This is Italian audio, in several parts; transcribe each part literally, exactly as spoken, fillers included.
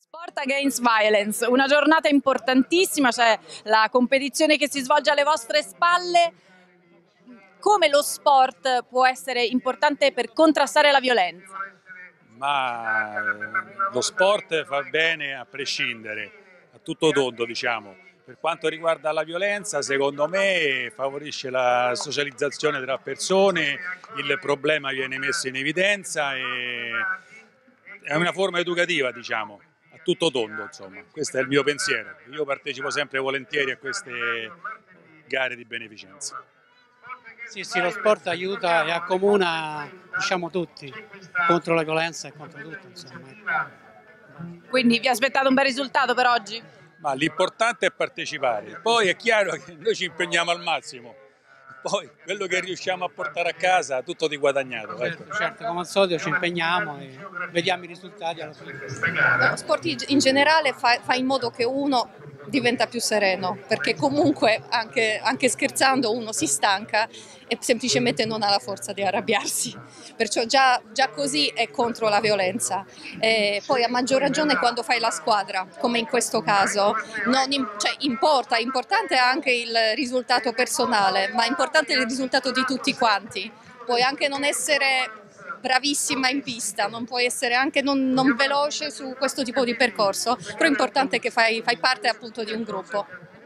Sport Against Violence, una giornata importantissima, c'è la competizione che si svolge alle vostre spalle. Come lo sport può essere importante per contrastare la violenza? Ma lo sport fa bene a prescindere, a tutto tondo, diciamo. Per quanto riguarda la violenza, secondo me favorisce la socializzazione tra persone, il problema viene messo in evidenza e è una forma educativa, diciamo, a tutto tondo, insomma. Questo è il mio pensiero. Io partecipo sempre volentieri a queste gare di beneficenza. Sì, sì, lo sport aiuta e accomuna, diciamo, tutti contro la violenza e contro tutto, insomma. Quindi vi aspettate un bel risultato per oggi? Ma l'importante è partecipare, poi è chiaro che noi ci impegniamo al massimo, poi quello che riusciamo a portare a casa tutto di guadagnato. Certo, Ecco. certo, come al solito ci impegniamo e vediamo i risultati alla fine. Lo sport in generale fa, fa in modo che uno diventa più sereno, perché comunque anche, anche scherzando uno si stanca e semplicemente non ha la forza di arrabbiarsi, perciò già, già così è contro la violenza. E poi a maggior ragione quando fai la squadra, come in questo caso, non in, cioè, importa, importante è anche il risultato personale, ma è importante il risultato di tutti quanti. Puoi anche non essere bravissima in pista, non puoi essere anche non, non veloce su questo tipo di percorso, però è importante che fai, fai parte appunto di un gruppo.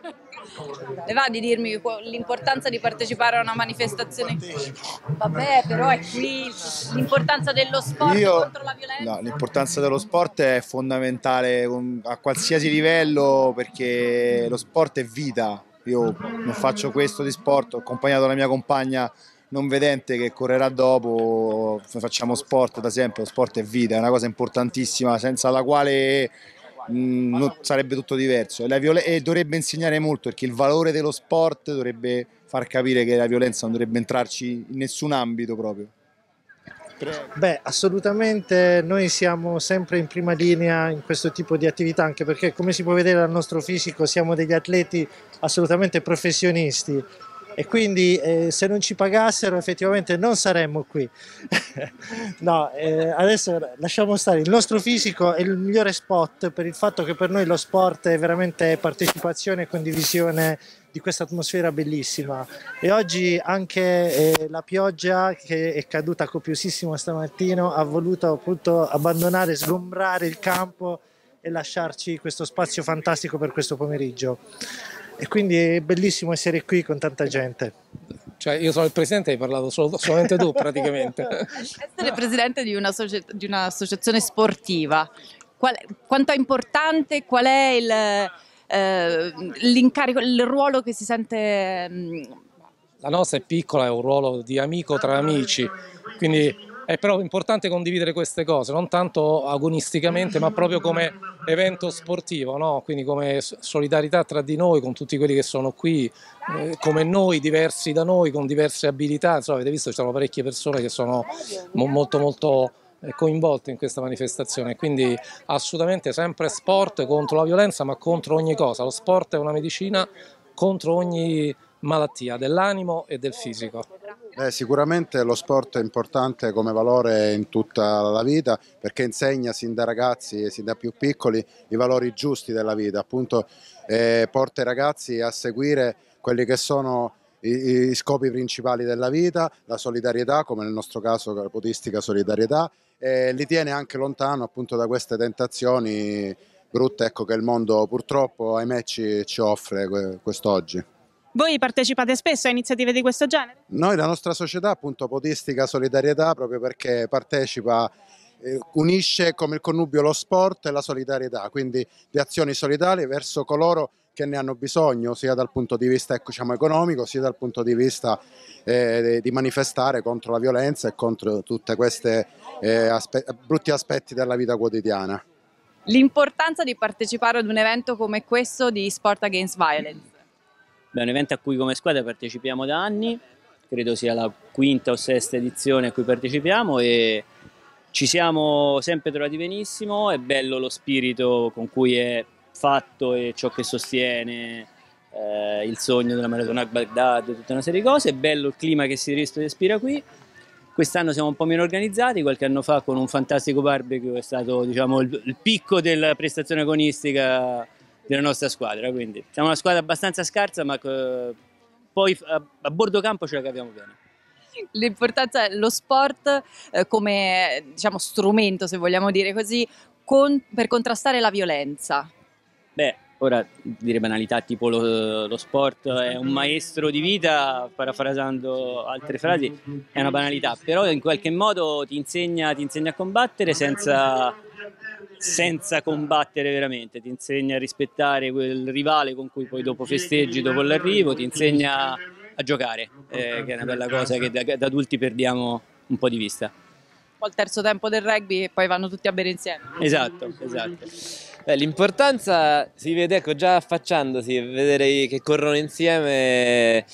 Le va di dirmi l'importanza di partecipare a una manifestazione? Vabbè, però è qui l'importanza dello sport Io, contro la violenza. No, l'importanza dello sport è fondamentale a qualsiasi livello, perché lo sport è vita. Io non faccio questo di sport, ho accompagnato la mia compagna non vedente che correrà dopo, facciamo sport da sempre, lo sport è vita, è una cosa importantissima senza la quale mh, non, sarebbe tutto diverso e, la e dovrebbe insegnare molto, perché il valore dello sport dovrebbe far capire che la violenza non dovrebbe entrarci in nessun ambito proprio. Beh, assolutamente noi siamo sempre in prima linea in questo tipo di attività, anche perché come si può vedere dal nostro fisico siamo degli atleti assolutamente professionisti. E quindi eh, se non ci pagassero effettivamente non saremmo qui. No, eh, adesso lasciamo stare, il nostro fisico è il migliore spot per il fatto che per noi lo sport è veramente partecipazione e condivisione di questa atmosfera bellissima. E oggi anche eh, la pioggia, che è caduta copiosissima stamattina, ha voluto appunto abbandonare, sgombrare il campo e lasciarci questo spazio fantastico per questo pomeriggio. E quindi è bellissimo essere qui con tanta gente. Cioè io sono il presidente e hai parlato solo, solamente tu praticamente. Essere presidente di un'associazione sportiva, qual, quanto è importante, qual è il, eh, l'incarico, il ruolo che si sente? La nostra è piccola, è un ruolo di amico tra amici, quindi è però importante condividere queste cose, non tanto agonisticamente, ma proprio come evento sportivo, no? Quindi come solidarietà tra di noi, con tutti quelli che sono qui, eh, come noi, diversi da noi, con diverse abilità. Insomma, avete visto, ci sono parecchie persone che sono mo molto molto coinvolte in questa manifestazione, quindi assolutamente sempre sport contro la violenza, ma contro ogni cosa. Lo sport è una medicina contro ogni malattia dell'animo e del fisico. Eh, sicuramente lo sport è importante come valore in tutta la vita, perché insegna sin da ragazzi e sin da più piccoli i valori giusti della vita, appunto eh, porta i ragazzi a seguire quelli che sono i, i scopi principali della vita, la solidarietà, come nel nostro caso la podistica solidarietà, e li tiene anche lontano appunto da queste tentazioni brutte, ecco, che il mondo purtroppo ahimè ci, ci offre quest'oggi. Voi partecipate spesso a iniziative di questo genere? Noi, la nostra società, appunto Podistica Solidarietà, proprio perché partecipa, eh, unisce come il connubio lo sport e la solidarietà, quindi di azioni solidali verso coloro che ne hanno bisogno, sia dal punto di vista ecco, diciamo, economico, sia dal punto di vista eh, di manifestare contro la violenza e contro tutti questi eh, aspe brutti aspetti della vita quotidiana. L'importanza di partecipare ad un evento come questo di Sport Against Violence? Beh, è un evento a cui come squadra partecipiamo da anni, credo sia la quinta o sesta edizione a cui partecipiamo e ci siamo sempre trovati benissimo, è bello lo spirito con cui è fatto e ciò che sostiene, eh, il sogno della Maratona Baghdad e tutta una serie di cose, è bello il clima che si respira qui Quest'anno siamo un po' meno organizzati, qualche anno fa con un fantastico barbecue è stato, diciamo, il, il picco della prestazione agonistica della nostra squadra, quindi siamo una squadra abbastanza scarsa, ma che poi a, a bordo campo ce la capiamo bene. L'importanza dello sport eh, come, diciamo, strumento, se vogliamo dire così, con, per contrastare la violenza. Beh, ora dire banalità tipo lo, lo sport è un maestro di vita, parafrasando altre frasi, è una banalità, però in qualche modo ti insegna, ti insegna a combattere senza, senza combattere veramente, ti insegna a rispettare quel rivale con cui poi dopo festeggi dopo l'arrivo, ti insegna a giocare, eh, che è una bella cosa che da, da adulti perdiamo un po' di vista. Un po' il terzo tempo del rugby e poi vanno tutti a bere insieme. Esatto, esatto. Eh, l'importanza si vede, ecco, già affacciandosi, vedere che corrono insieme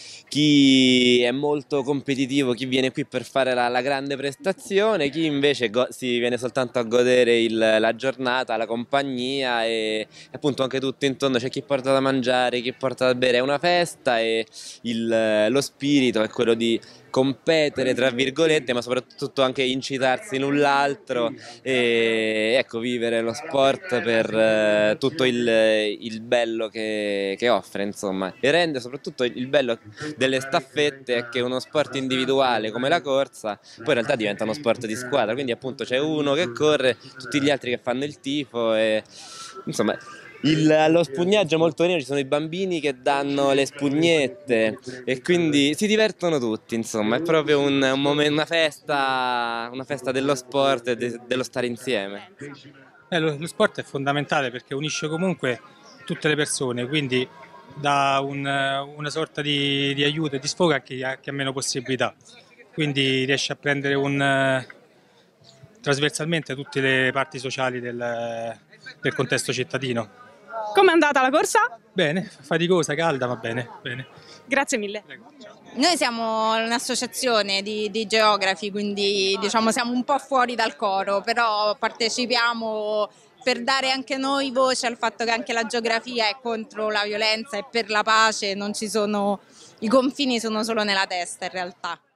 chi è molto competitivo, chi viene qui per fare la, la grande prestazione, chi invece si viene soltanto a godere il, la giornata, la compagnia e appunto anche tutto intorno, c'è chi porta da mangiare, chi porta da bere, è una festa e il, lo spirito è quello di competere tra virgolette, ma soprattutto anche incitarsi l'un l'altro e ecco, vivere lo sport per eh, tutto il, il bello che, che offre, insomma, e rende soprattutto il bello delle staffette è che uno sport individuale come la corsa poi in realtà diventa uno sport di squadra, quindi appunto c'è uno che corre, tutti gli altri che fanno il tifo e insomma Il, allo spugnaggio è molto carino, ci sono i bambini che danno le spugnette e quindi si divertono tutti, insomma è proprio un, un momento, una festa, una festa dello sport e de, dello stare insieme. Eh, lo, lo sport è fondamentale perché unisce comunque tutte le persone, quindi dà un, una sorta di, di aiuto e di sfogo a chi, a chi ha meno possibilità, quindi riesce a prendere un, trasversalmente tutte le parti sociali del, del contesto cittadino. Com'è andata la corsa? Bene, faticosa, calda, va bene, bene. Grazie mille. Noi siamo un'associazione di, di geografi, quindi diciamo siamo un po' fuori dal coro, però partecipiamo per dare anche noi voce al fatto che anche la geografia è contro la violenza e per la pace, non ci sono, i confini sono solo nella testa in realtà.